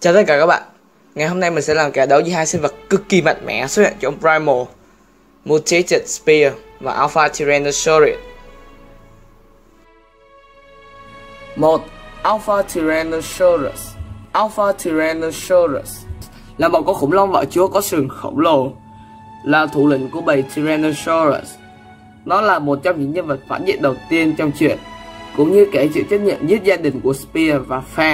Chào tất cả các bạn. Ngày hôm nay mình sẽ làm kèo đấu với hai sinh vật cực kỳ mạnh mẽ xuất hiện trong Primal: Mutated Spear và Alpha Tyrannosaurus. 1. Alpha Tyrannosaurus. Alpha Tyrannosaurus là một con khủng long vỏ chúa có sừng khổng lồ, là thủ lĩnh của bầy Tyrannosaurus. Nó là một trong những nhân vật phản diện đầu tiên trong truyện, cũng như kẻ chịu trách nhiệm giết gia đình của Spear và Fang.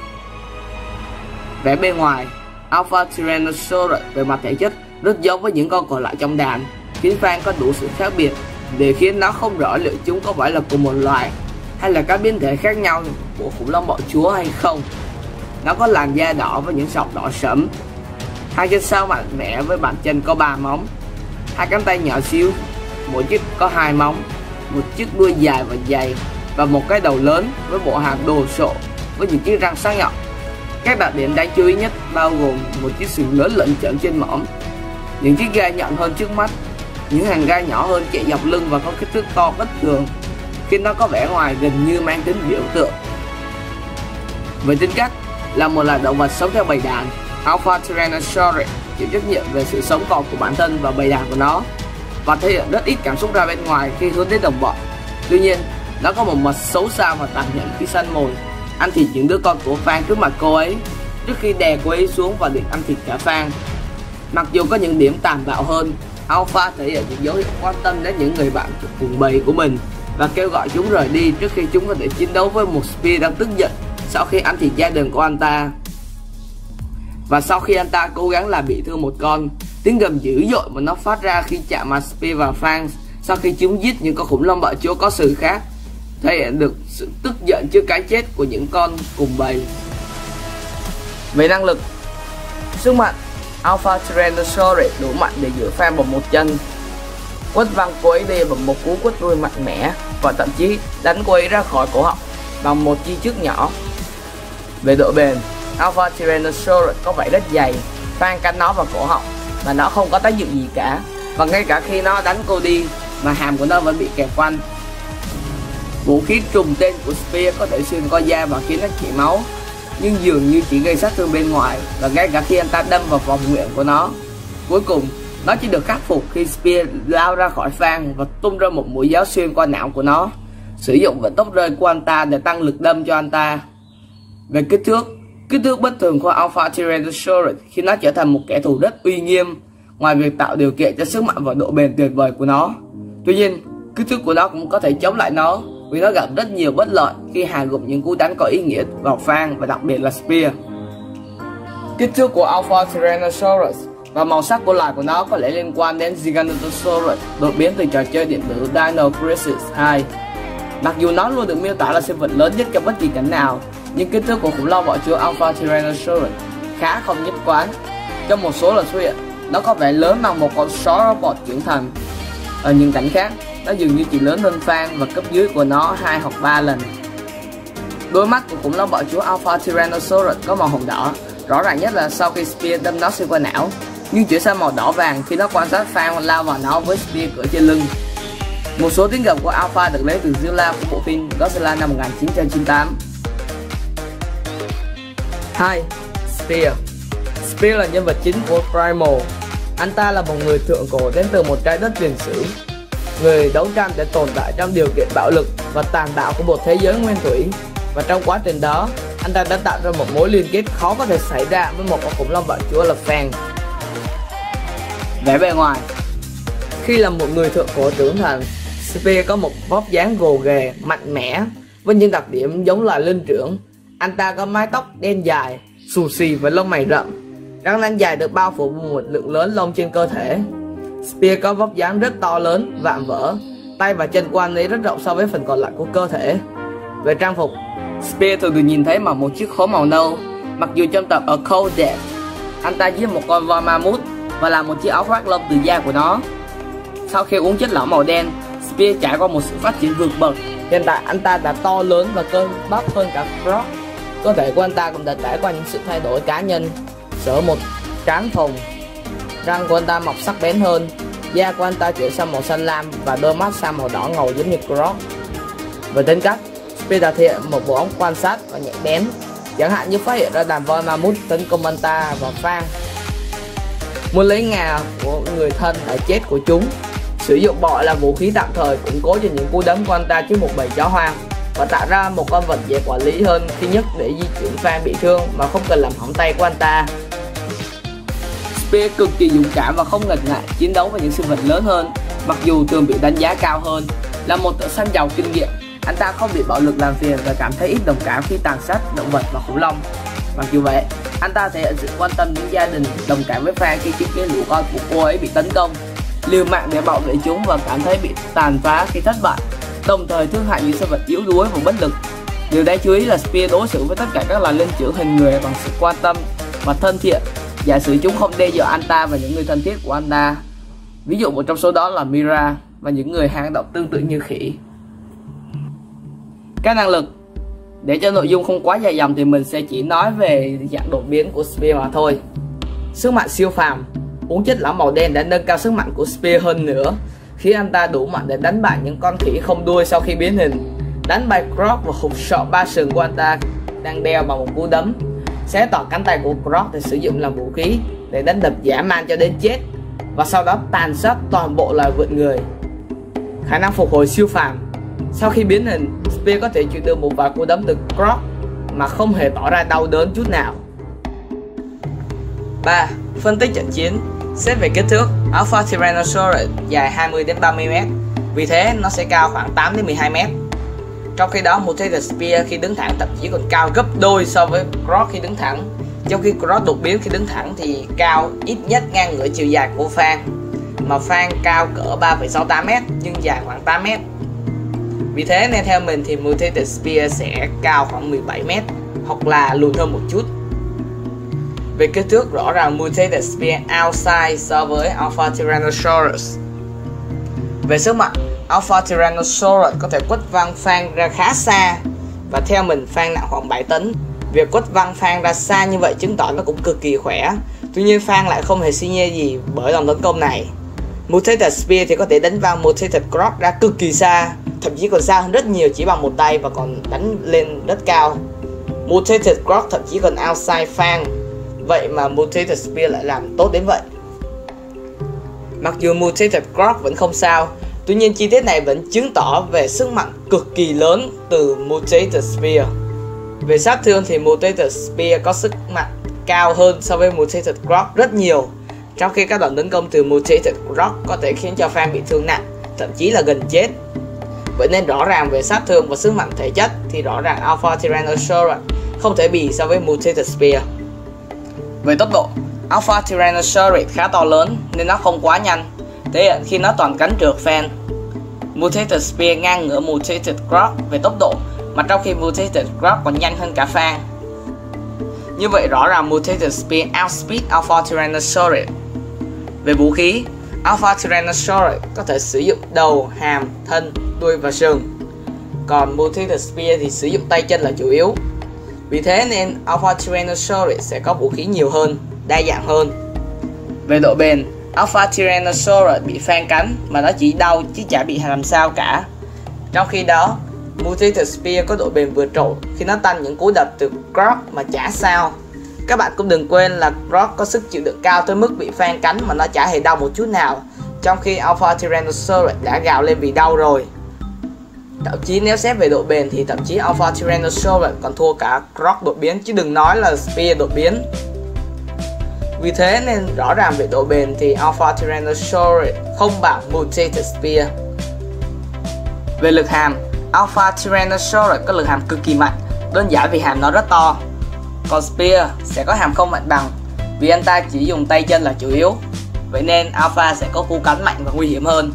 Vẻ bên ngoài, Alpha Tyrannosaurus về mặt thể chất rất giống với những con còn lại trong đàn, khiến Fang có đủ sự khác biệt để khiến nó không rõ liệu chúng có phải là cùng một loài hay là các biến thể khác nhau của khủng long bọ chúa hay không. Nó có làn da đỏ với những sọc đỏ sẫm, hai chân sau mạnh mẽ với bàn chân có 3 móng, hai cánh tay nhỏ xíu, mỗi chiếc có 2 móng, một chiếc đuôi dài và dày và một cái đầu lớn với bộ hàm đồ sộ với những chiếc răng sắc nhọn. Các đặc điểm đáng chú ý nhất bao gồm một chiếc sừng lớn lởn chởm trên mõm, những chiếc gai nhọn hơn trước mắt, những hàng gai nhỏ hơn chạy dọc lưng và có kích thước to bất thường, khiến nó có vẻ ngoài gần như mang tính biểu tượng. Về tính cách, là một loài động vật sống theo bầy đàn, Alpha Tyrannosaurus chịu trách nhiệm về sự sống còn của bản thân và bầy đàn của nó, và thể hiện rất ít cảm xúc ra bên ngoài khi hướng đến đồng bọn. Tuy nhiên, nó có một mặt xấu xa và tàn nhẫn khi săn mồi, ăn thịt những đứa con của Fang trước mặt cô ấy, trước khi đè cô ấy xuống và định ăn thịt cả Fang. Mặc dù có những điểm tàn bạo hơn, Alpha thể hiện những dấu hiệu quan tâm đến những người bạn cùng bầy của mình và kêu gọi chúng rời đi trước khi chúng có thể chiến đấu với một Spear đang tức giận sau khi ăn thịt gia đình của anh ta. Và sau khi anh ta cố gắng làm bị thương một con, tiếng gầm dữ dội mà nó phát ra khi chạm mặt Spear và Fang sau khi chúng giết những con khủng long bọ chúa có sừng khác, thể hiện được sự tức giận trước cái chết của những con cùng bầy. Về năng lực, sức mạnh, Alpha Tyrannosaurus đủ mạnh để giữ Fang bằng một chân, quất văng cô ấy đi bằng một cú quất đuôi mạnh mẽ, và thậm chí đánh cô ấy ra khỏi cổ họng bằng một chi chước nhỏ. Về độ bền, Alpha Tyrannosaurus có vẻ rất dày, Fang cắn nó vào cổ họng mà nó không có tác dụng gì cả, và ngay cả khi nó đánh cô đi mà hàm của nó vẫn bị kẹp quanh. Vũ khí trùng tên của Spear có thể xuyên qua da và khiến nó chảy máu, nhưng dường như chỉ gây sát thương bên ngoài, và ngay cả khi anh ta đâm vào vòng miệng của nó. Cuối cùng, nó chỉ được khắc phục khi Spear lao ra khỏi Fang và tung ra một mũi giáo xuyên qua não của nó, sử dụng vận tốc rơi của anh ta để tăng lực đâm cho anh ta. Về kích thước bất thường của Alpha Tyrannosaurus khi nó trở thành một kẻ thù rất uy nghiêm, ngoài việc tạo điều kiện cho sức mạnh và độ bền tuyệt vời của nó. Tuy nhiên, kích thước của nó cũng có thể chống lại nó, vì nó gặp rất nhiều bất lợi khi hạ gục những cú đánh có ý nghĩa vào Fang và đặc biệt là Spear. Kích thước của Alpha Tyrannosaurus và màu sắc của loài của nó có lẽ liên quan đến Giganotosaurus, đột biến từ trò chơi điện tử Dino Crisis 2. Mặc dù nó luôn được miêu tả là sinh vật lớn nhất trong bất kỳ cảnh nào, nhưng kích thước của khủng long vỏ chúa Alpha Tyrannosaurus khá không nhất quán. Trong một số lần xuất hiện, nó có vẻ lớn bằng một con sauropod trưởng thành. Ở những cảnh khác, nó dường như chỉ lớn hơn Fang và cấp dưới của nó 2 hoặc 3 lần. Đôi mắt của khủng long bọ chúa Alpha Tyrannosaurus có màu hồng đỏ, rõ ràng nhất là sau khi Spear đâm nó xuyên qua não, nhưng chuyển sang màu đỏ vàng khi nó quan sát Fang lao vào nó với Spear cưỡi trên lưng. Một số tiếng gầm của Alpha được lấy từ diêu la của bộ phim Godzilla năm 1998. 2. Spear. Spear là nhân vật chính của Primal. Anh ta là một người thượng cổ đến từ một trái đất tiền sử, người đấu tranh để tồn tại trong điều kiện bạo lực và tàn bạo của một thế giới nguyên thủy, và trong quá trình đó, anh ta đã tạo ra một mối liên kết khó có thể xảy ra với một con khủng long bọ chúa là Fang. Vẻ bề ngoài, khi là một người thượng cổ trưởng thành, Spear có một vóc dáng gồ ghề, mạnh mẽ với những đặc điểm giống loài linh trưởng. Anh ta có mái tóc đen dài, xù xì và lông mày rậm, răng nanh dài được bao phủ một lượng lớn lông trên cơ thể. Spear có vóc dáng rất to lớn, vạm vỡ, tay và chân của anh ấy rất rộng so với phần còn lại của cơ thể. Về trang phục, Spear thường được nhìn thấy mặc một chiếc khố màu nâu, mặc dù trong tập A Cold Death, anh ta giết một con voi ma mút và làm một chiếc áo khoác lông từ da của nó. Sau khi uống chất lỏng màu đen, Spear trải qua một sự phát triển vượt bậc. Hiện tại anh ta đã to lớn và cơ bắp hơn cả Croc. Cơ thể của anh ta cũng đã trải qua những sự thay đổi cá nhân, sở một trán phồng, răng của anh ta mọc sắc bén hơn, da của anh ta chuyển sang màu xanh lam và đôi mắt sang màu đỏ ngầu giống như Croc. Về tính cách, Spear đã thể hiện một bộ óc quan sát và nhạy bén, chẳng hạn như phát hiện ra đàn voi ma mút tấn công anh ta và Fang muốn lấy ngà của người thân đã chết của chúng, sử dụng bọ là vũ khí tạm thời củng cố cho những cú đấm của anh ta trước một bầy chó hoang và tạo ra một con vật dễ quản lý hơn khi nhất để di chuyển Fang bị thương mà không cần làm hỏng tay của anh ta. Spear cực kỳ dũng cảm và không ngần ngại chiến đấu với những sinh vật lớn hơn, mặc dù thường bị đánh giá cao hơn. Là một thợ săn giàu kinh nghiệm, anh ta không bị bạo lực làm phiền và cảm thấy ít đồng cảm khi tàn sát động vật và khủng long. Mặc dù vậy, anh ta thể hiện sự quan tâm đến gia đình, đồng cảm với Fang khi chứng kiến lũ con của cô ấy bị tấn công, liều mạng để bảo vệ chúng và cảm thấy bị tàn phá khi thất bại, đồng thời thương hại những sinh vật yếu đuối và bất lực. Điều đáng chú ý là Spear đối xử với tất cả các loài linh trưởng hình người bằng sự quan tâm và thân thiện, giả sử chúng không đe dọa anh ta và những người thân thiết của anh ta. Ví dụ một trong số đó là Mira và những người hang động tương tự như khỉ. Các năng lực. Để cho nội dung không quá dài dòng thì mình sẽ chỉ nói về dạng đột biến của Spear mà thôi. Sức mạnh siêu phàm. Uống chất lỏng màu đen đã nâng cao sức mạnh của Spear hơn nữa, khiến anh ta đủ mạnh để đánh bại những con khỉ không đuôi sau khi biến hình, đánh bại Croc và hụt sọ 3 sừng của anh ta đang đeo bằng một cú đấm, xé toạc cánh tay của Croc để sử dụng làm vũ khí để đánh đập dã man cho đến chết, và sau đó tàn sát toàn bộ loài vượn người. Khả năng phục hồi siêu phàm. Sau khi biến hình, Spear có thể chịu được một vài cú đấm từ Croc mà không hề tỏ ra đau đớn chút nào. 3. Phân tích trận chiến. Xét về kích thước, Alpha Tyrannosaurus dài 20 đến 30 m, vì thế nó sẽ cao khoảng 8 đến 12 m. Trong khi đó, Mutated Spear khi đứng thẳng thậm chí còn cao gấp đôi so với Croc khi đứng thẳng. Trong khi Croc đột biến khi đứng thẳng thì cao ít nhất ngang ngửa chiều dài của Fang, mà Fang cao cỡ 3,68 m nhưng dài khoảng 8 m. Vì thế nên theo mình thì Mutated Spear sẽ cao khoảng 17 m hoặc là lùn hơn một chút. Về kích thước, rõ ràng Mutated Spear outsize so với Alpha Tyrannosaurus. Về sức mạnh, Alpha Tyrannosaurus có thể quất văng Fang ra khá xa, và theo mình Fang nặng khoảng 7 tấn. Việc quất văng Fang ra xa như vậy chứng tỏ nó cũng cực kỳ khỏe. Tuy nhiên Fang lại không hề xi nhê gì bởi đòn tấn công này. Mutated Spear thì có thể đánh văng Mutated Croc ra cực kỳ xa, thậm chí còn xa hơn rất nhiều chỉ bằng một tay và còn đánh lên rất cao. Mutated Croc thậm chí còn outside Fang, vậy mà Mutated Spear lại làm tốt đến vậy. Mặc dù Mutated Croc vẫn không sao, tuy nhiên chi tiết này vẫn chứng tỏ về sức mạnh cực kỳ lớn từ Mutated Spear. Về sát thương thì Mutated Spear có sức mạnh cao hơn so với Mutated Croc rất nhiều, trong khi các đòn tấn công từ Mutated Croc có thể khiến cho Fang bị thương nặng, thậm chí là gần chết. Vậy nên rõ ràng về sát thương và sức mạnh thể chất thì rõ ràng Alpha Tyrannosaurus không thể bì so với Mutated Spear. Về tốc độ, Alpha Tyrannosaurus khá to lớn nên nó không quá nhanh, thể hiện khi nó toàn cánh trượt Fang. Mutated Spear ngang ngửa Mutated Croc về tốc độ, mà trong khi Mutated Croc còn nhanh hơn cả Fang. Như vậy rõ ràng Mutated Spear outspeed Alpha Tyrannosaurus. Về vũ khí, Alpha Tyrannosaurus có thể sử dụng đầu, hàm, thân, đuôi và sừng, còn Mutated Spear thì sử dụng tay chân là chủ yếu. Vì thế nên Alpha Tyrannosaurus sẽ có vũ khí nhiều hơn, đa dạng hơn. Về độ bền, Alpha Tyrannosaurus bị Fang cắn mà nó chỉ đau chứ chả bị làm sao cả. Trong khi đó, Mutated Spear có độ bền vượt trội khi nó tanh những cú đập từ Croc mà chả sao. Các bạn cũng đừng quên là Croc có sức chịu đựng cao tới mức bị Fang cắn mà nó chả hề đau một chút nào, trong khi Alpha Tyrannosaurus đã gào lên vì đau rồi. Thậm chí nếu xét về độ bền thì thậm chí Alpha Tyrannosaurus còn thua cả Croc đột biến, chứ đừng nói là Spear đột biến. Vì thế nên rõ ràng về độ bền thì Alpha Tyrannosaurus không bằng Mutated Spear. Về lực hàm, Alpha Tyrannosaurus có lực hàm cực kỳ mạnh, đơn giản vì hàm nó rất to. Còn Spear sẽ có hàm không mạnh bằng, vì anh ta chỉ dùng tay chân là chủ yếu. Vậy nên Alpha sẽ có cú cắn mạnh và nguy hiểm hơn.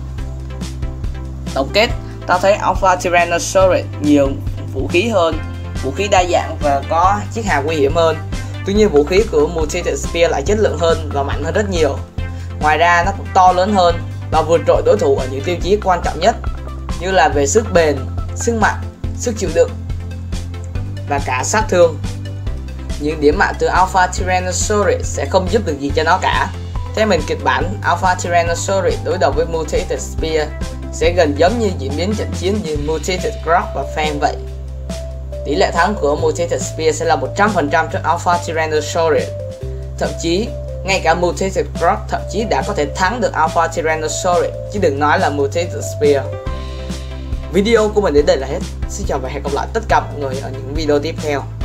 Tổng kết, ta thấy Alpha Tyrannosaurus nhiều vũ khí hơn, vũ khí đa dạng và có chiếc hàm nguy hiểm hơn. Tuy nhiên vũ khí của Mutated Spear lại chất lượng hơn và mạnh hơn rất nhiều. Ngoài ra nó cũng to lớn hơn và vượt trội đối thủ ở những tiêu chí quan trọng nhất, như là về sức bền, sức mạnh, sức chịu đựng và cả sát thương. Những điểm mạnh từ Alpha Tyrannosaurus sẽ không giúp được gì cho nó cả. Theo mình, kịch bản Alpha Tyrannosaurus đối đầu với Mutated Spear sẽ gần giống như diễn biến trận chiến giữa Mutated Croc và Fang vậy. tỷ lệ thắng của Mutated Spear sẽ là 100% trước Alpha Tyrannosaurus. Thậm chí, ngay cả Mutated Croc thậm chí đã có thể thắng được Alpha Tyrannosaurus, chứ đừng nói là Mutated Spear. Video của mình đến đây là hết. Xin chào và hẹn gặp lại tất cả mọi người ở những video tiếp theo.